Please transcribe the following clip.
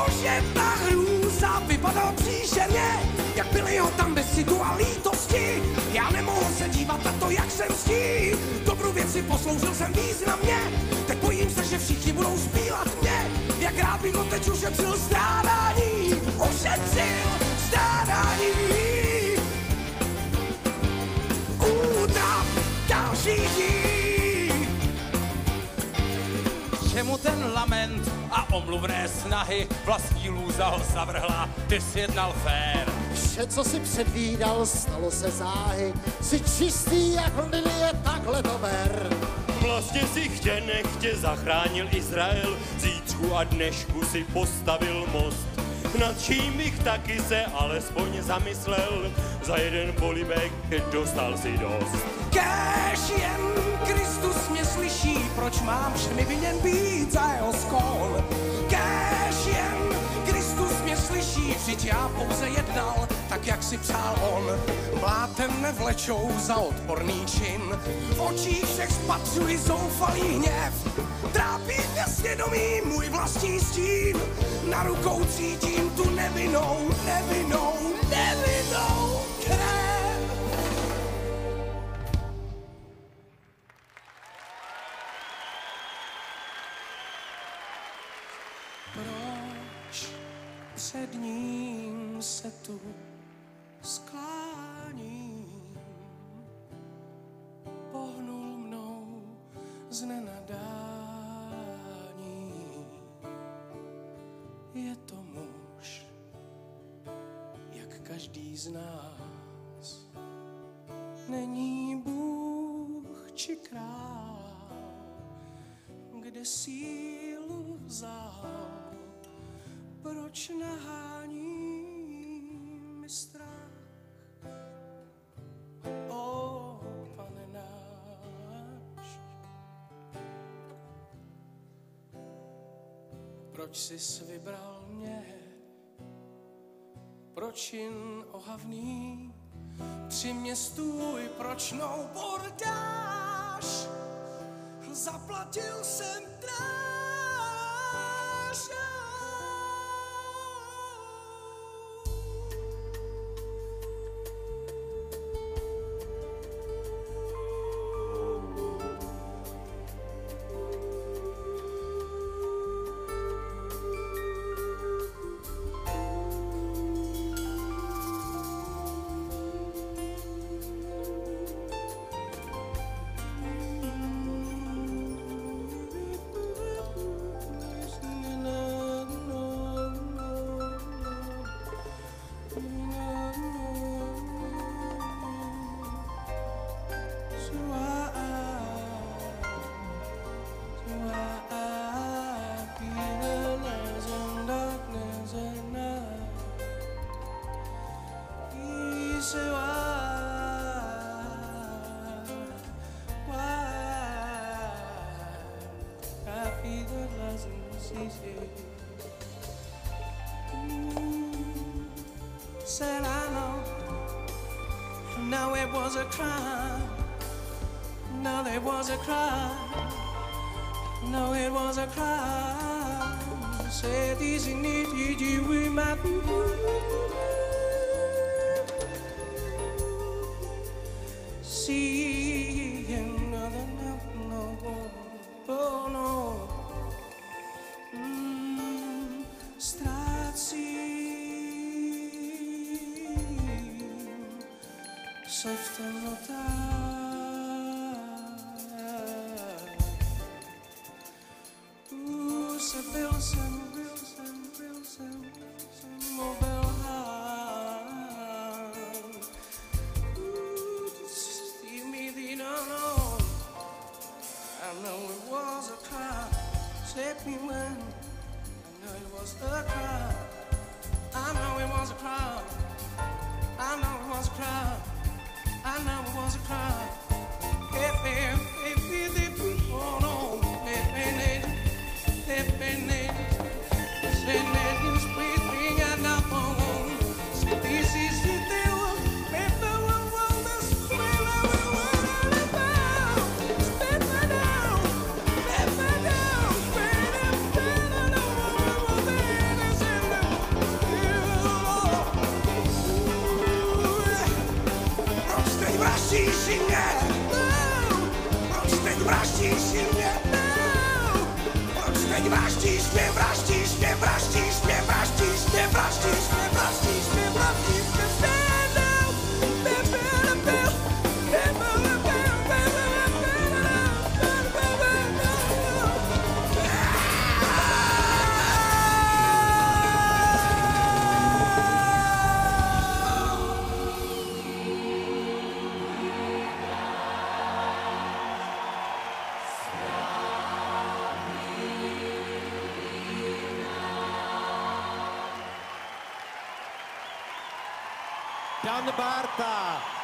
že ta hrůza vypadala příšerně, jak byli ho tam bez citu a lítosti. Já nemohl se dívat na to, jak jsem stí. Dobrou věci posloužil jsem významně, teď bojím se, že všichni budou zpívat mě. Jak rád bych ho teď ušetřil strádání, ušetřil strádání. Útrap další dní. Čemu ten lament a omluvné snahy, vlastní lůza ho zavrhla, ty jsi jednal fér. Vše, co si předvídal, stalo se záhy. Jsi čistý jak lilie, takhle to ber. Vlastně si chtě nechtě zachránil Izrael, zítřku a dnešku si postavil most. Nad čím bych taky se alespoň zamyslel, za jeden polibek dostal si dost. Kéž jen Kristus mě slyší, proč mám všemi viněn být za jeho skol. Kéž jen Kristus mě slyší, vždyť já pouze jednal, tak jak si přál on. Blátem nevlečou za odporný čin, v očích všech spatřuji zoufalý hněv. Trápí mě svědomí můj vlastní stín, na rukou cítím tu nevinnou krev. Proč před ním se tu skláním? Pohnul mnou z nenadání. Je to muž, jak každý z nás. Není Bůh či král, kde sílu vzal. Proč nahání mi strach? O, Pane náš, proč jsi vybral mě? Proč jen ohavný? Při mě stůj, proč noubor dáš? Zaplatil jsem dráž. Said I know, now it was a crime, now it was a crime, no it was a crime. Said easy need you with my see another no, oh no. Se v temnotách byl jsem obelhán. Steve me the no. I know it was a crime. Save me when I know it was a crime. I know it was a crime. I know it was a crime. I know it was a crime. Oh no, squeeze me and up on. This is the deal. Paper will roll the square. Step down. vraždíš mě, vraždíš mě, vraždíš mě, vraždíš mě, vraždíš mě, vraždíš mě, vraždíš mě, Dan Bárta.